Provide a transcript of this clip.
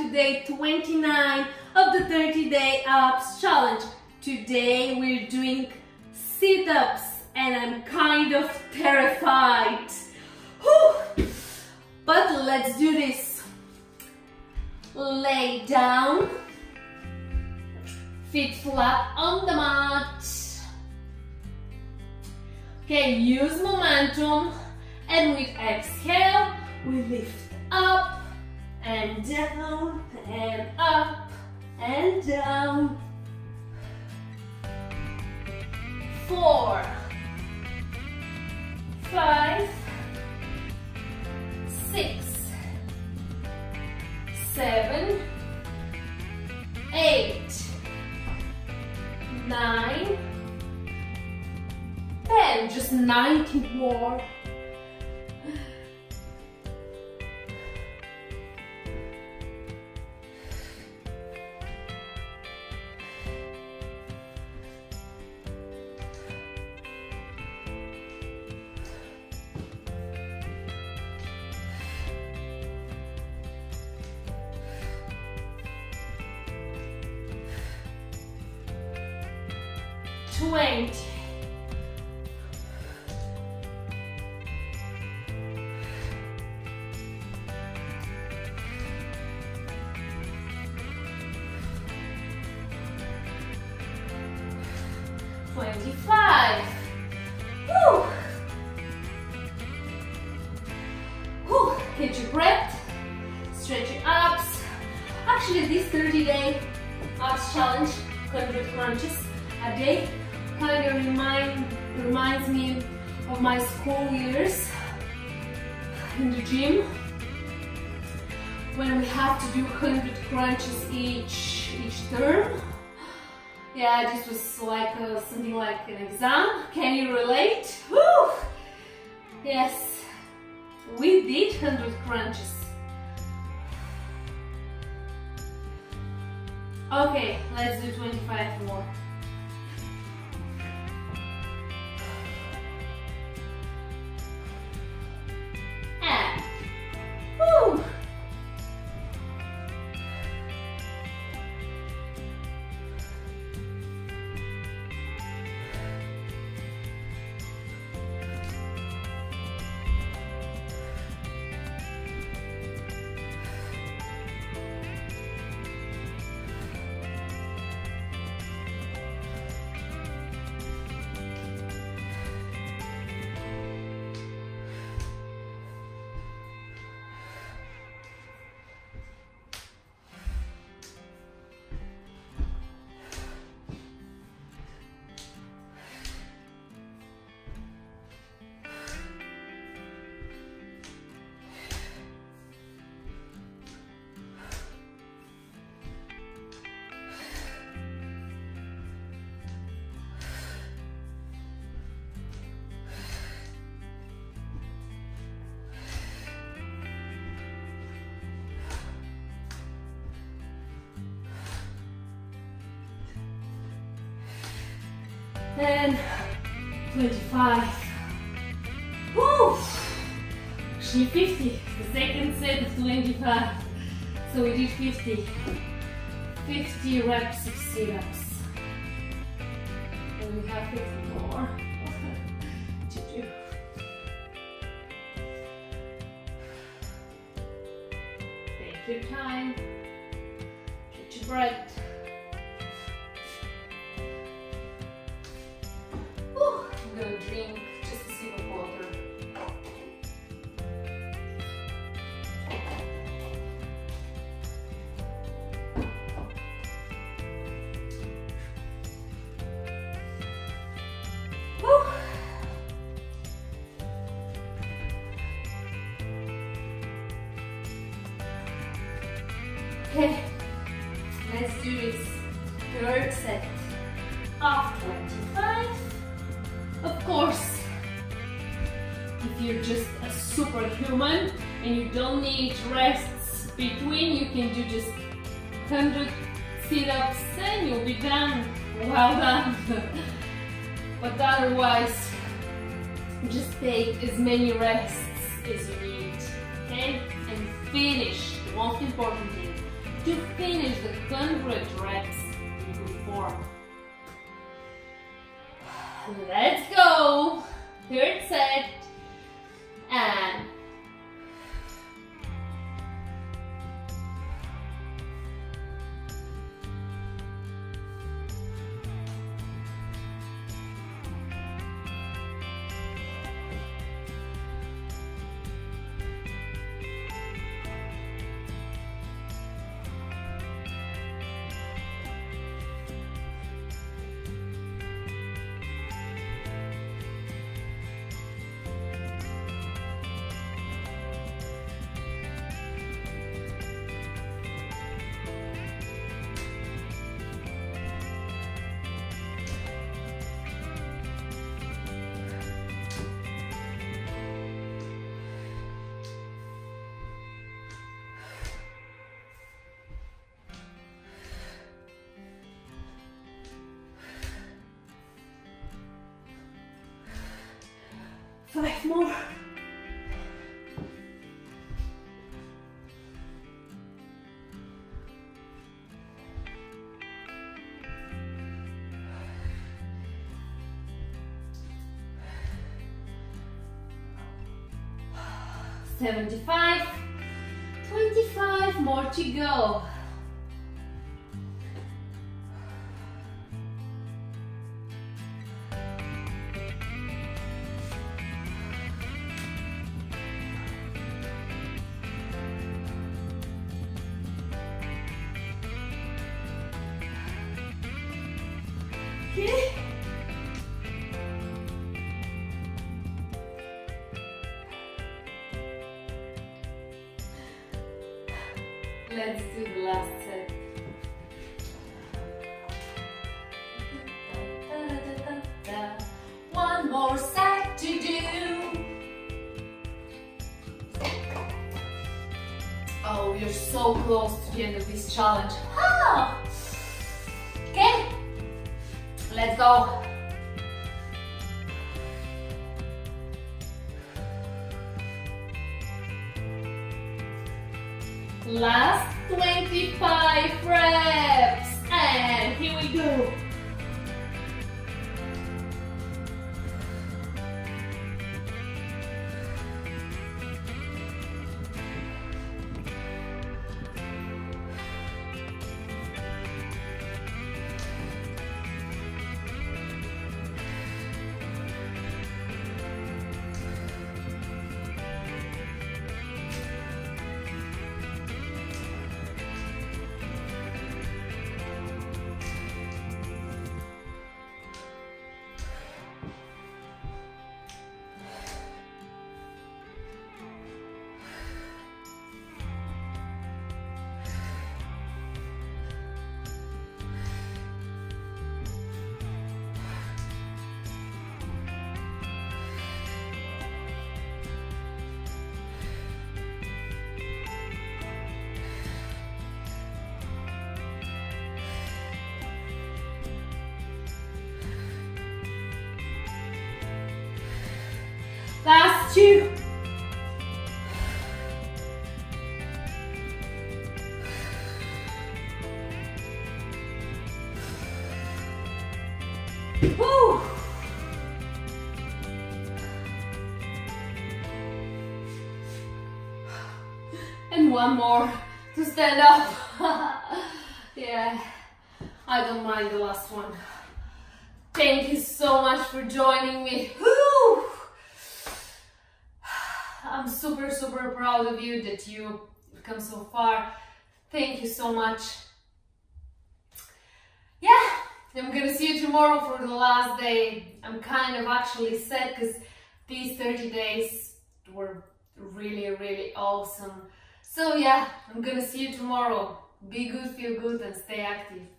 to day 29 of the 30-day abs challenge. Today we're doing sit-ups and I'm kind of terrified. Whew. But let's do this. Lay down, feet flat on the mat. Okay, use momentum, and with exhale we lift up and down and up and down. 4, 5, 6, 7, 8, 9, 10, just 90 more. Twenty. 25. Woo. Woo. Catch your breath, stretch your abs. Actually, this 30-day abs challenge, 100 crunches a day, kind of reminds me of my school years in the gym, when we have to do 100 crunches each term. Yeah, this was like something like an exam. Can you relate? Woo! Yes, we did 100 crunches. Okay, let's do 25 more. And woo! And 25. Woo! Actually 50. The second set of 25. So we did 50. 50 reps of sit-ups. And we have 50 more to do. Take your time. Get your breath. I'm gonna drink just a sip of water. Woo. Okay, let's do this third set of 25. Of course, if you're just a superhuman and you don't need rests between, you can do just 100 sit-ups and you'll be done. Well done. But otherwise, just take as many rests as you need, okay? And finish, the most important thing, to finish the 100 reps in good form. Let's go! Third set. And five more. $75, 25 more to go. Okay. Let's do the last set. One more set to do. Oh, you're so close to the end of this challenge. Ah! Okay, let's go. Last 25 reps, and here we go. Last two. Woo. And one more to stand up. Yeah, I don't mind the last one. Thank you so much for joining me. Woo. I'm super, super proud of you that you've come so far. Thank you so much. Yeah, I'm gonna see you tomorrow for the last day. I'm kind of actually sad because these 30 days were really, really awesome. So yeah, I'm gonna see you tomorrow. Be good, feel good, and stay active.